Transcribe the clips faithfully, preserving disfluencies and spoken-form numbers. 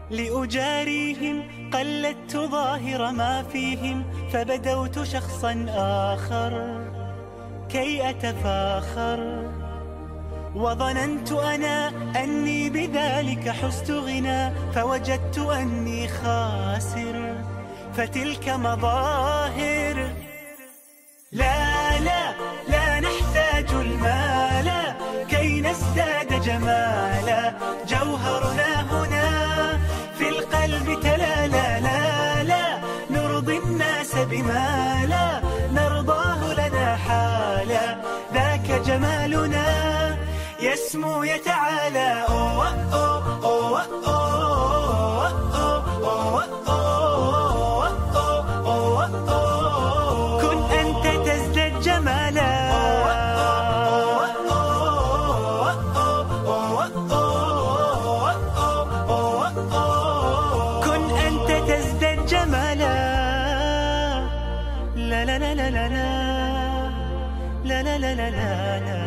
لأجاريهم قلدت ظاهر ما فيهم فبدوت شخصا آخر كي أتفاخر وظننت أنا أني بذلك حزت غنى فوجدت أني خاسر فتلك مظاهر. لا لا لا نحتاج المال كي نزداد جمالا جوهرنا هنا في القلب تلالا لا لا نرضي الناس بما لا نرضاه لنا حالا ذاك جمالنا يسمو يتعالى. أوه أوه أوه أوه أوه أوه أوه أوه كن أنت تزداد جمالا كن أنت تزداد جمالا. لا لا لا لا لا لا لا لا لا لا.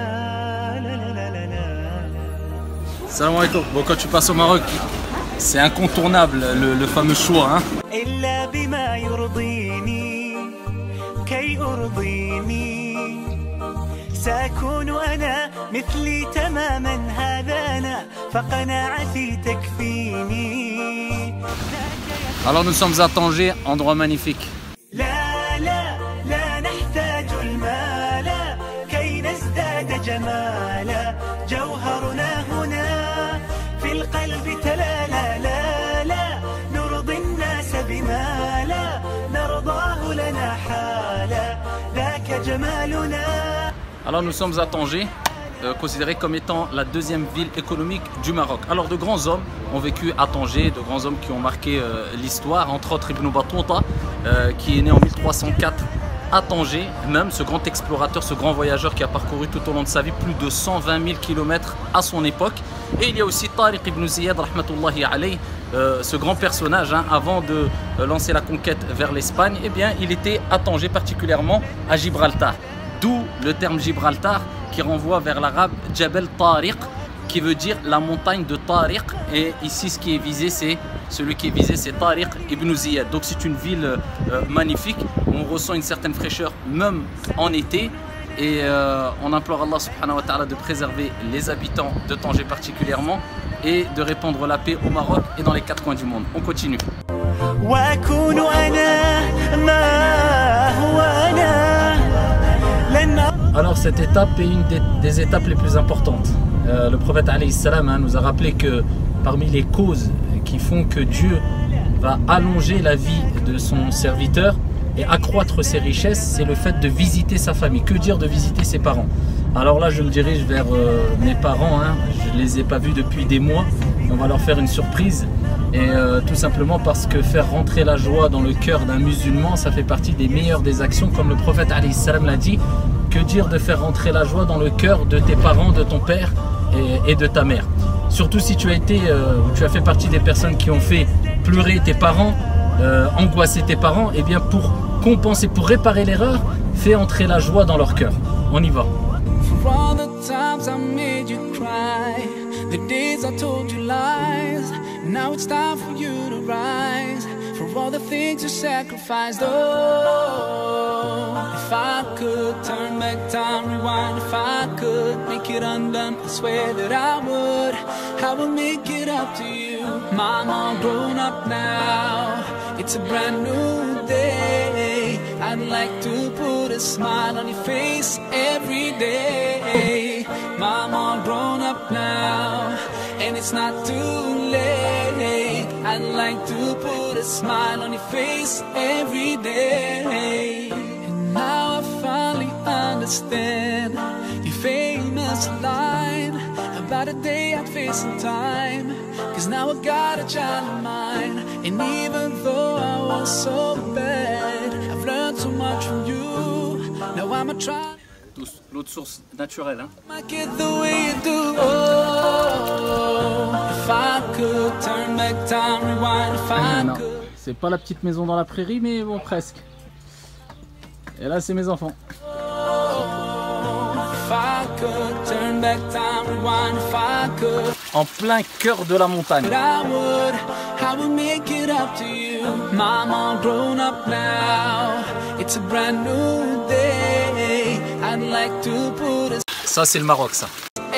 Salam alaikum. Bon, quand tu passes au Maroc, c'est incontournable le, le fameux choix. Hein. إلا بما يرضيني كي أرضيني سأكون أنا مثلي تماما هذا أنا فقناعتي تكفيني. Alors nous sommes à Tanger, endroit magnifique. لا لا لا نحتاج المال كي نزداد جمالا جوهرنا هنا في القلب تلالا لا لا نرضي الناس بما لا نرضاه لنا حالا ذاك جمالنا. Alors nous sommes à Tanger, euh, considéré comme étant la deuxième ville économique du Maroc. Alors de grands hommes ont vécu à Tanger, de grands hommes qui ont marqué euh, l'histoire, entre autres Ibn Battuta, euh, qui est né en mille trois cent quatre à Tanger, même ce grand explorateur, ce grand voyageur qui a parcouru tout au long de sa vie plus de cent vingt mille kilomètres à son époque. Et il y a aussi Tariq ibn Ziyad, rahmatullahi alayh, euh, ce grand personnage, hein, avant de euh, lancer la conquête vers l'Espagne, eh bien, il était à Tanger, particulièrement à Gibraltar. D'où le terme Gibraltar qui renvoie vers l'arabe Jabal Tariq, qui veut dire la montagne de Tariq. Et ici, ce qui est visé, c'est celui qui est visé, c'est Tariq ibn Ziyad. Donc c'est une ville euh, magnifique. On ressent une certaine fraîcheur même en été. Et euh, on implore Allah subhanahu wa ta'ala de préserver les habitants de Tanger particulièrement et de répandre la paix au Maroc et dans les quatre coins du monde. On continue. Alors cette étape est une des, des étapes les plus importantes. Euh, le prophète alayhi salam, hein, nous a rappelé que parmi les causes qui font que Dieu va allonger la vie de son serviteur et accroître ses richesses, c'est le fait de visiter sa famille. Que dire de visiter ses parents? Alors là, je me dirige vers euh, mes parents, hein. Je ne les ai pas vus depuis des mois. On va leur faire une surprise. Et euh, tout simplement parce que faire rentrer la joie dans le cœur d'un musulman, ça fait partie des meilleures des actions, comme le prophète alayhi salam l'a dit. Que dire de faire rentrer la joie dans le cœur de tes parents, de ton père et, et de ta mère? Surtout si tu as été, euh, tu as fait partie des personnes qui ont fait pleurer tes parents, euh, angoisser tes parents, et bien pour compenser, pour réparer l'erreur, fais entrer la joie dans leur cœur. On y va. For all the things you sacrificed, oh, if I could turn back time, rewind, if I could make it undone, I swear that I would, I will make it up to you. Mama, grown up now, it's a brand new day. I'd like to put a smile on your face every day. Mama, grown up now, and it's not too late. I'd like to put a smile on your face every day. And now I finally understand your famous line about a day I'd face in time. Cause now I got a child of mine, and even though I was so bad, I've learned so much from you. Now I'm a try. L'autre source naturelle, hein. Non, c'est pas la petite maison dans la prairie, mais bon, presque. Et là, c'est mes enfants. If I could turn back time, rewind, if I could. en plein cœur de la montagne. Ça c'est le Maroc, ça.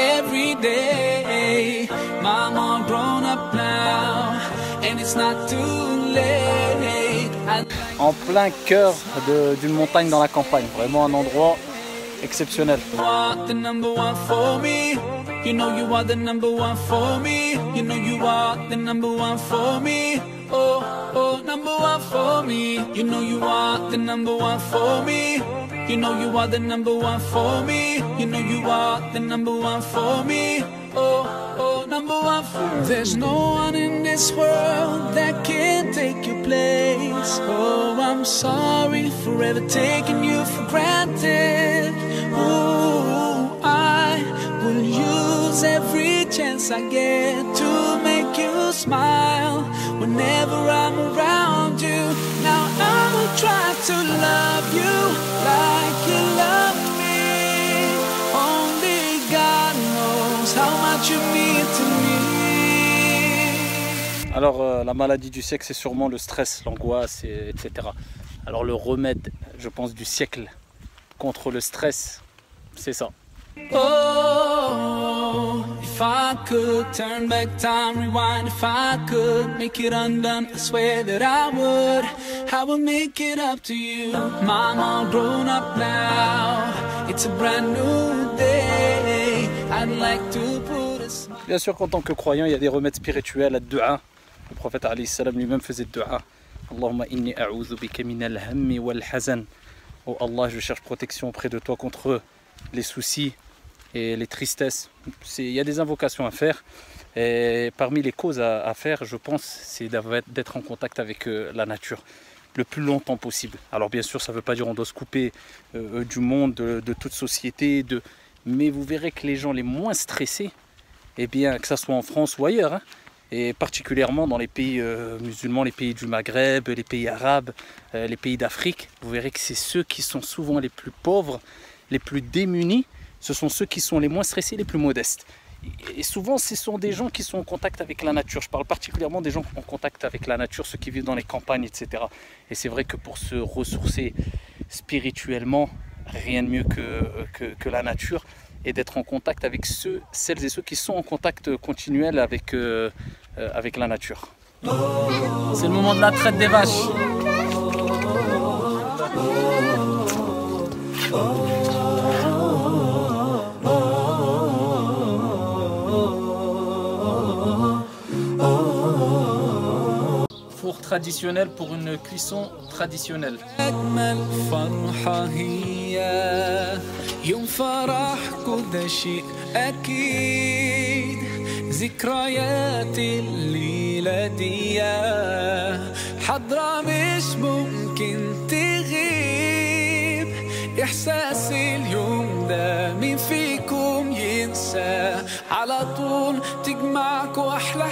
En plein cœur d'une montagne dans la campagne, vraiment un endroit exceptionnel. You know you are the number one for me. You know you are the number one for me. Oh, oh, number one for me. You know you are the number one for me. You know you are the number one for me. You know you are the number one for me. Oh, oh, number one for me. There's no one in this world that can take your place. Oh, I'm sorry for ever taking you for granted. Ooh, I will use every chance I get to make you smile whenever I'm around you. Now I will try to love you like you love me. Only God knows how much you mean to me. Alors euh, la maladie du siècle, c'est sûrement le stress, l'angoisse, et, etc. Alors le remède, je pense, du siècle contre le stress, c'est ça. Oh, if I could turn back time, rewind, if I could make it undone, I swear that I would, I would make it up to you. I'm all grown up now, it's a brand new day, I'd like to put a smile. Bien sûr qu'en tant que croyant, il y a des remèdes spirituels, à dua. Le prophète alayhi salam lui-même faisait dua. Allahumma inni a'udhu bika min al-hammi wal-hazan. Oh Allah, je cherche protection auprès de toi contre les soucis et les tristesses. Il y a des invocations à faire. Et parmi les causes à, à faire, je pense, c'est d'être en contact avec euh, la nature le plus longtemps possible. Alors bien sûr, ça ne veut pas dire qu'on doit se couper euh, du monde, de, de toute société, de... mais vous verrez que les gens les moins stressés, eh bien, que ce soit en France ou ailleurs, hein, et particulièrement dans les pays euh, musulmans, les pays du Maghreb, les pays arabes, euh, les pays d'Afrique, vous verrez que c'est ceux qui sont souvent les plus pauvres, les plus démunis, ce sont ceux qui sont les moins stressés, les plus modestes. Et souvent, ce sont des gens qui sont en contact avec la nature. Je parle particulièrement des gens en contact avec la nature, ceux qui vivent dans les campagnes, et cetera. Et c'est vrai que pour se ressourcer spirituellement, rien de mieux que, que, que la nature, et d'être en contact avec ceux, celles et ceux qui sont en contact continuel avec, euh, euh, avec la nature. C'est le moment de la traite des vaches. Four traditionnel pour une cuisson traditionnelle. يوم فرحكوا ده شيء أكيد ذكريات الليلة دي حضرة مش ممكن تغيب إحساس اليوم ده مين فيكم ينسى على طول تجمعكوا أحلى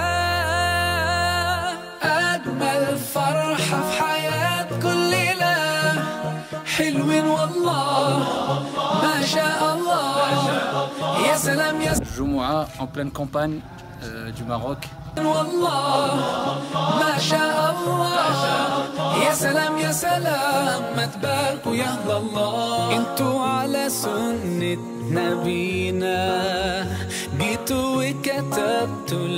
حياة أجمل فرحة في حياة كل ليلة حلوين والله ما شاء الله يا سلام يا Joumoua en pleine campagne euh, du Maroc. والله ما شاء الله يا سلام يا سلام ما تباركوا يا الله انتوا على سنة نبينا جيتوا وكتبتوا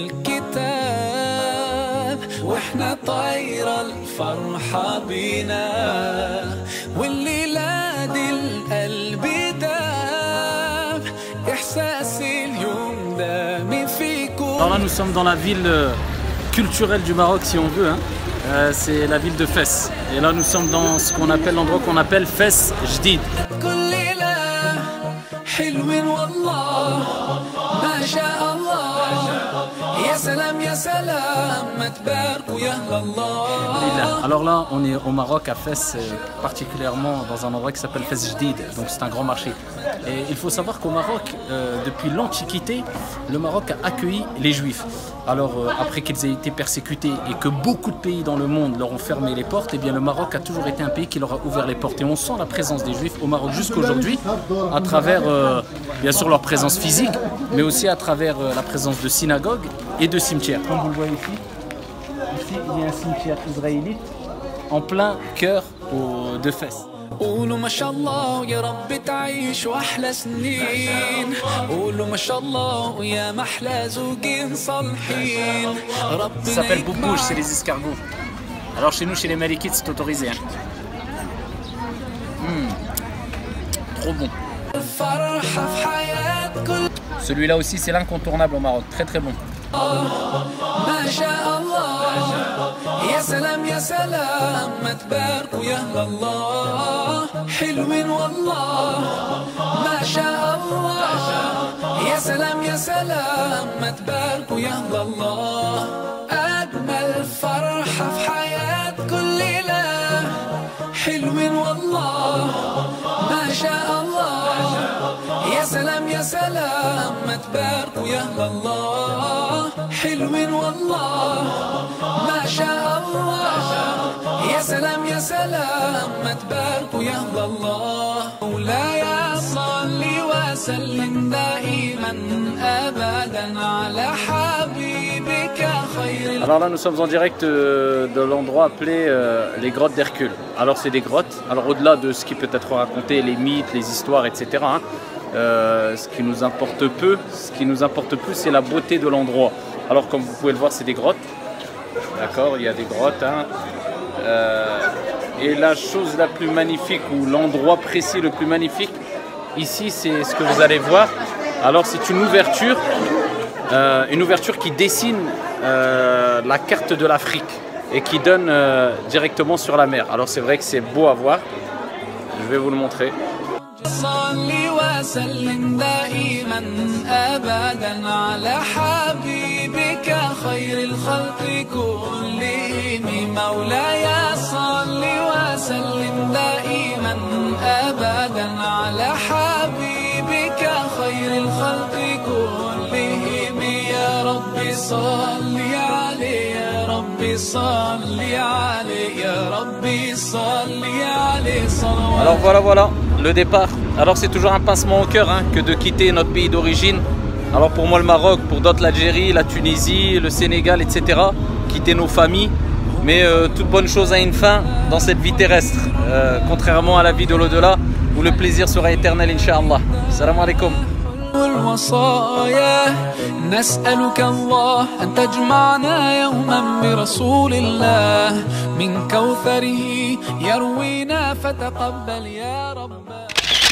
الكتاب واحنا طايرة الفرحة بينا والليلة دي القلب داب إحساس اليوم ده مين فيكم. Alors là nous sommes dans la ville culturelle du Maroc si on veut, hein. euh, c'est la ville de Fès. Et là nous sommes dans ce qu'on appelle l'endroit qu'on appelle Fès Jdid. حلوين والله ما شاء الله يا Alors là, on est au Maroc, à Fès, particulièrement dans un endroit qui s'appelle Fès Jdid, donc c'est un grand marché. Et il faut savoir qu'au Maroc, euh, depuis l'Antiquité, le Maroc a accueilli les Juifs. Alors euh, après qu'ils aient été persécutés et que beaucoup de pays dans le monde leur ont fermé les portes, eh bien le Maroc a toujours été un pays qui leur a ouvert les portes. Et on sent la présence des Juifs au Maroc jusqu'aujourd'hui, à travers euh, bien sûr leur présence physique, mais aussi à travers euh, la présence de synagogues et de cimetières. Comme vous le voyez ici, ici il y a un cimetière israélite en plein cœur au, de Fès. قولوا ما شاء الله يا رب تعيشوا أحلى سنين قولوا ما شاء الله يا محلى زوجين صالحين Ça s'appelle boubouche, c'est les escargots. Alors chez nous, chez les Malikites, c'est autorisé. Hein. Mmh. Trop bon. Celui-là aussi, c'est l'incontournable au Maroc. Très très bon. ما شاء الله يا سلام يا سلام ما تباركوا يا الله حلوين والله ما شاء الله يا سلام يا سلام ما تباركوا يا الله أجمل فرحة في حياة كل ليلة حلوين والله ما شاء الله يا سلام يا سلام ما تباركوا يا الله حلوين والله ما شاء الله يا سلام يا سلام ما تباركوا يا الله مولاي صل وسلم دائما ابدا على حبيبك خير. Alors là nous sommes en direct de l'endroit appelé euh, les grottes d'Hercule. Alors c'est des grottes, alors au-delà de ce qui peut être raconté, les mythes, les histoires, et cetera hein, euh, ce qui nous importe peu, ce qui nous importe plus c'est la beauté de l'endroit. Alors comme vous pouvez le voir c'est des grottes, d'accord, il y a des grottes hein, euh, et la chose la plus magnifique ou l'endroit précis le plus magnifique ici c'est ce que vous allez voir. Alors c'est une ouverture, euh, une ouverture qui dessine euh, la carte de l'Afrique et qui donne euh, directement sur la mer. Alors c'est vrai que c'est beau à voir, je vais vous le montrer. صلي وسلم دائما ابدا على حبيبك خير الخلق كلهم مولاي صلي وسلم دائما ابدا على حبيبك خير الخلق كلهم يا ربي صلي عليه يا ربي صلي عليه يا ربي صلي عليه صلوات. Alors voilà voilà le départ. Alors c'est toujours un pincement au cœur hein, que de quitter notre pays d'origine. Alors pour moi le Maroc, pour d'autres l'Algérie, la Tunisie, le Sénégal, et cetera. Quitter nos familles. Mais euh, toute bonne chose a une fin dans cette vie terrestre. Euh, contrairement à la vie de l'au-delà où le plaisir sera éternel Inch'Allah. Salam alaikum. والوصايا نسألك الله أن تجمعنا يوما برسول الله من كوثره يروينا فتقبل يا رب.